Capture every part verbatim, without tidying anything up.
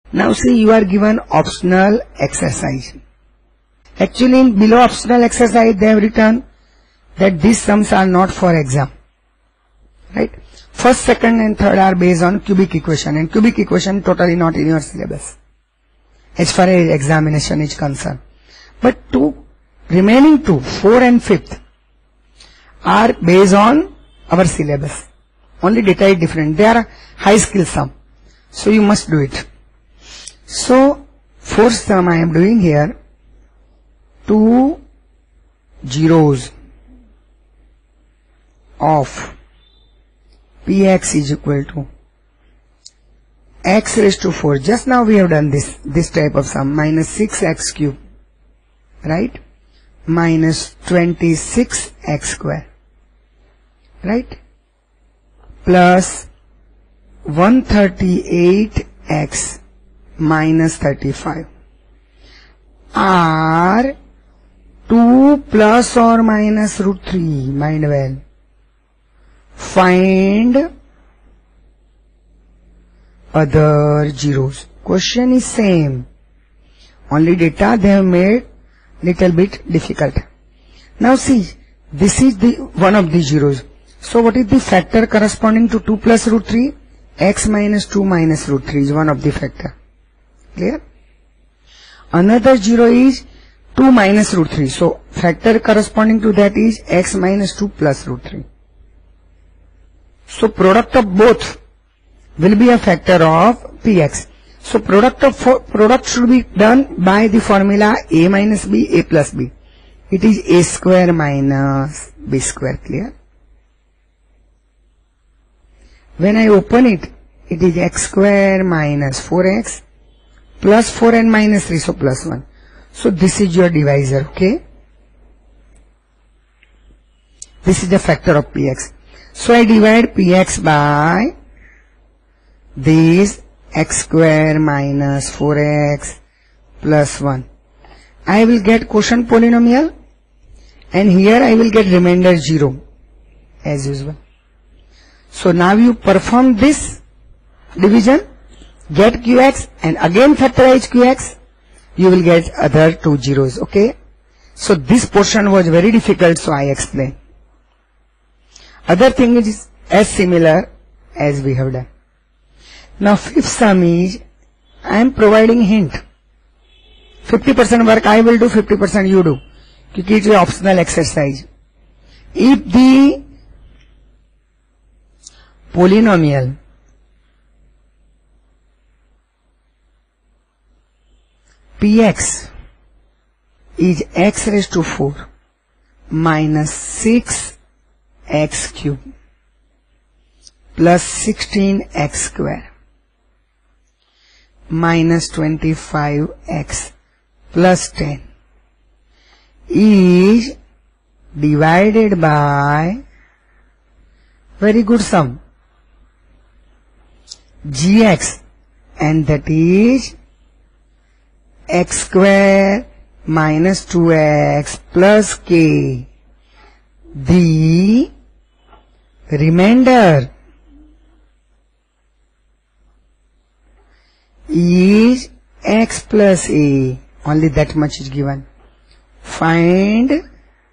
Now see, you are given optional exercise. Actually in below optional exercise they have written that these sums are not for exam. Right? First, second and third are based on cubic equation, and cubic equation totally not in your syllabus as far as examination is concerned. But two remaining two, four and fifth, are based on our syllabus. Only data is different. They are high skill sum. So you must do it. So fourth sum I am doing here, two zeros of Px is equal to x raised to four. Just now we have done this, this type of sum, minus six x cube, right? Minus twenty-six x square, right? Plus one hundred thirty-eight x minus thirty-five are two plus or minus root three, mind well. Find other zeros. Question is same. Only data they have made little bit difficult. Now see, this is the one of the zeros. So what is the factor corresponding to two plus root three? X minus two minus root three is one of the factor. Clear? Another zero is two minus root three. So factor corresponding to that is x minus two plus root three. So product of both will be a factor of Px. So product of product should be done by the formula a minus b, a plus b. It is a square minus b square. Clear? When I open it, it is x square minus four x plus four and minus three, so plus one. So this is your divisor, okay? This is the factor of Px. So I divide Px by this x square minus four x plus one. I will get quotient polynomial, and here I will get remainder zero as usual. So now you perform this division, get Qx, and again factorize Qx, you will get other two zeros, okay? So this portion was very difficult, so I explain. Other thing is as similar as we have done. Now fifth sum is, I am providing hint. fifty percent work I will do, fifty percent you do. Because it is optional exercise. If the polynomial Px is x raised to four minus six x cube plus sixteen x square minus twenty-five x plus ten is divided by, very good sum, gx, and that is x square minus two x plus k. The remainder is x plus a. Only that much is given. Find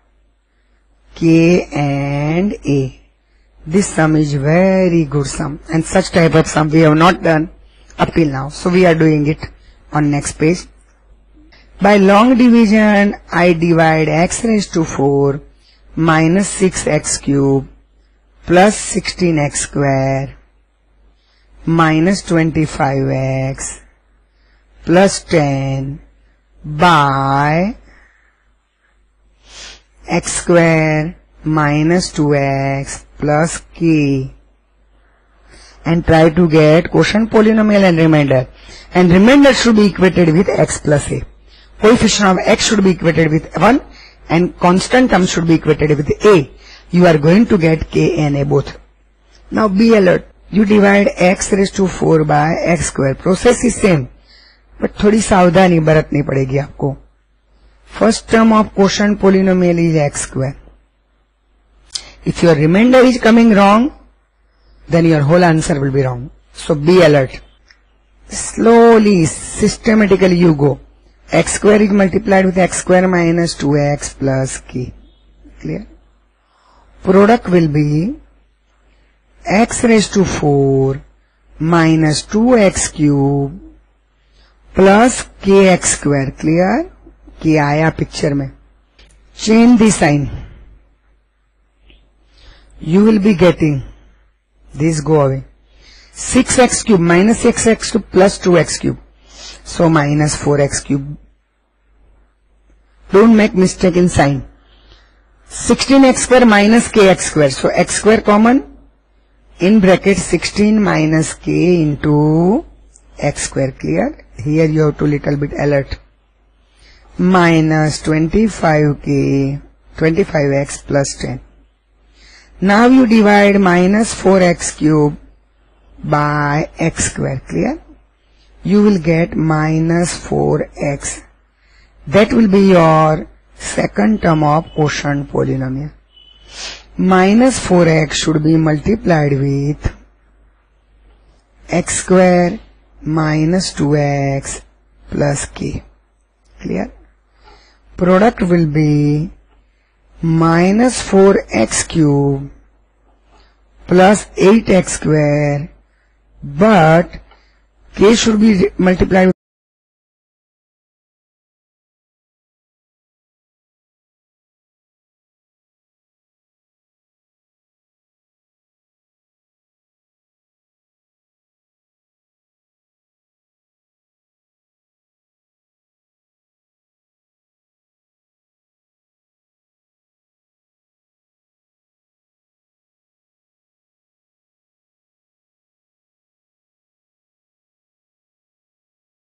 k and a. This sum is very good sum, and such type of sum we have not done up till now. So we are doing it on next page. By long division, I divide x raised to four minus six x cube plus sixteen x square minus twenty-five x plus ten by x square minus two x plus k, and try to get quotient polynomial and remainder. And remainder should be equated with x plus a. Coefficient of x should be equated with one, and constant term should be equated with a. You are going to get k and a both. Now be alert. You divide x raised to four by x square. Process is same, but थोड़ी सावधानी बरतनी पड़ेगी आपको. First term of quotient polynomial is x square. If your remainder is coming wrong, then your whole answer will be wrong. So be alert. slowly, systematically you go. X square is multiplied with x square minus two x plus k. Clear? Product will be x raised to four minus two x cube plus kx square. Clear? K आया picture में. Change the sign. You will be getting this go away. six x cube minus six x cube plus two x cube. So minus four x cube. Don't make mistake in sign. sixteen x square minus kx square. So x square common. In bracket sixteen minus k into x square. Clear? Here you have to little bit alert. Minus twenty-five k, twenty-five x plus ten. Now you divide minus four x cube by x square. Clear? You will get minus four x. That will be your second term of quotient polynomial. Minus four x should be multiplied with x square minus two x plus k. Clear? Product will be minus four x cube plus eight x square, but k should be multiplied with